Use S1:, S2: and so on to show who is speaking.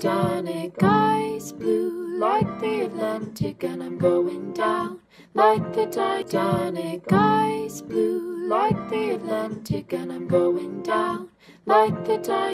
S1: Titanic. Eyes blue like the Atlantic, and I'm going down like the Titanic. Eyes blue like the Atlantic, and I'm going down like the Titanic.